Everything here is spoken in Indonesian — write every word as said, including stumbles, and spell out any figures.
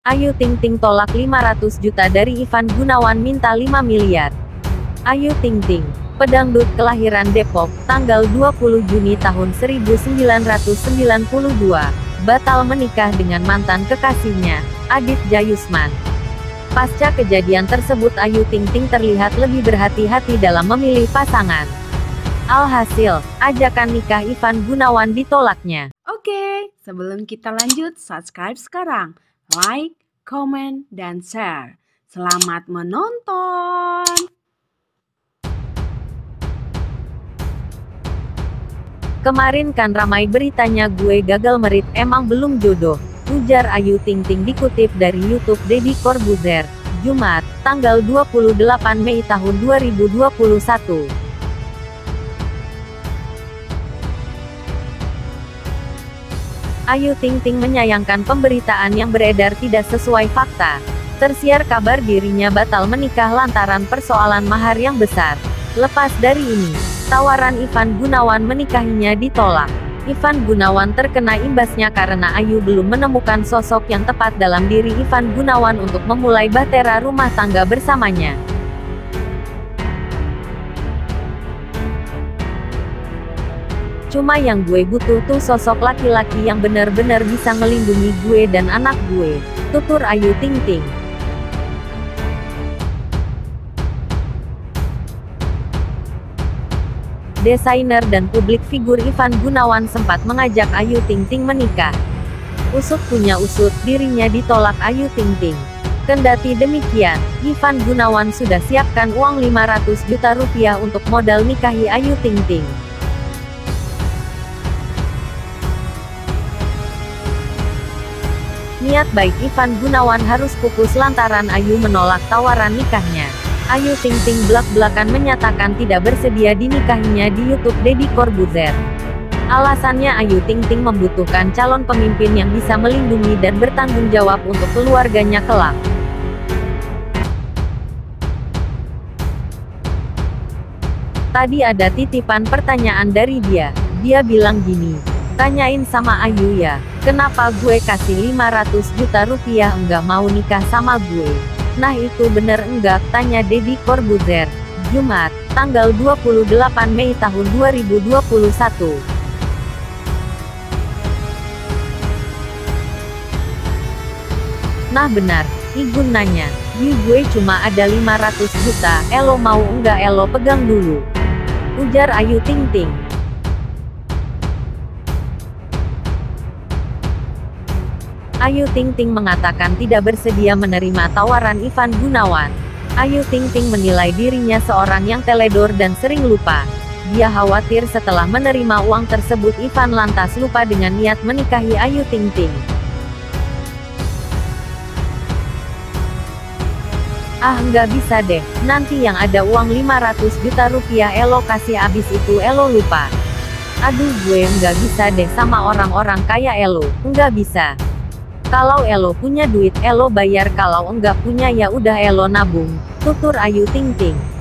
Ayu Ting Ting tolak lima ratus juta dari Ivan Gunawan minta lima miliar. Ayu Ting Ting, pedangdut kelahiran Depok, tanggal dua puluh Juni tahun seribu sembilan ratus sembilan puluh dua, batal menikah dengan mantan kekasihnya, Adit Jayusman. Pasca kejadian tersebut Ayu Ting Ting terlihat lebih berhati-hati dalam memilih pasangan. Alhasil, ajakan nikah Ivan Gunawan ditolaknya. Oke, sebelum kita lanjut, subscribe sekarang. Like, comment, dan share. Selamat menonton! Kemarin kan ramai beritanya gue gagal merit, emang belum jodoh, ujar Ayu Ting Ting dikutip dari YouTube Deddy Corbuzier, Jumat, tanggal dua puluh delapan Mei tahun dua ribu dua puluh satu. Ayu Ting Ting menyayangkan pemberitaan yang beredar tidak sesuai fakta. Tersiar kabar dirinya batal menikah lantaran persoalan mahar yang besar. Lepas dari ini, tawaran Ivan Gunawan menikahinya ditolak. Ivan Gunawan terkena imbasnya karena Ayu belum menemukan sosok yang tepat dalam diri Ivan Gunawan untuk memulai bahtera rumah tangga bersamanya. Cuma yang gue butuh tuh sosok laki-laki yang benar-benar bisa melindungi gue dan anak gue, tutur Ayu Ting Ting. Desainer dan publik figur Ivan Gunawan sempat mengajak Ayu Ting Ting menikah. Usut punya usut, dirinya ditolak Ayu Ting Ting. Kendati demikian, Ivan Gunawan sudah siapkan uang lima ratus juta rupiah untuk modal nikahi Ayu Ting Ting. Niat baik Ivan Gunawan harus pupus lantaran Ayu menolak tawaran nikahnya. Ayu Ting Ting belak-belakan menyatakan tidak bersedia dinikahinya di YouTube Deddy Corbuzier. Alasannya Ayu Ting Ting membutuhkan calon pemimpin yang bisa melindungi dan bertanggung jawab untuk keluarganya kelak. Tadi ada titipan pertanyaan dari dia. Dia bilang gini, tanyain sama Ayu ya, kenapa gue kasih lima ratus juta rupiah enggak mau nikah sama gue? Nah itu bener enggak? Tanya Deddy Corbuzier, Jumat, tanggal dua puluh delapan Mei tahun dua ribu dua puluh satu. Nah benar, Igun nanya, "Yu gue cuma ada lima ratus juta, elo mau enggak elo pegang dulu?" Ujar Ayu Ting Ting. Ayu Ting Ting mengatakan tidak bersedia menerima tawaran Ivan Gunawan. Ayu Ting Ting menilai dirinya seorang yang teledor dan sering lupa. Dia khawatir setelah menerima uang tersebut Ivan lantas lupa dengan niat menikahi Ayu Ting Ting. Ah nggak bisa deh, nanti yang ada uang lima ratus juta rupiah elo kasih abis itu elo lupa. Aduh gue nggak bisa deh sama orang-orang kaya elo, nggak bisa. Kalau elo punya duit elo bayar, kalau enggak punya ya udah elo nabung, tutur Ayu Ting Ting.